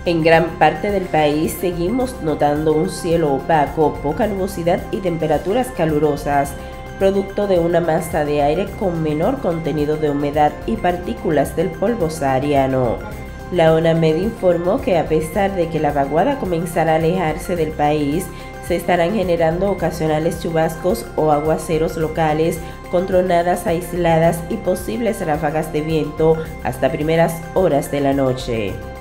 En gran parte del país seguimos notando un cielo opaco, poca nubosidad y temperaturas calurosas, producto de una masa de aire con menor contenido de humedad y partículas del polvo sahariano. La ONAMED informó que a pesar de que la vaguada comenzará a alejarse del país, se estarán generando ocasionales chubascos o aguaceros locales con tronadas aisladas y posibles ráfagas de viento hasta primeras horas de la noche.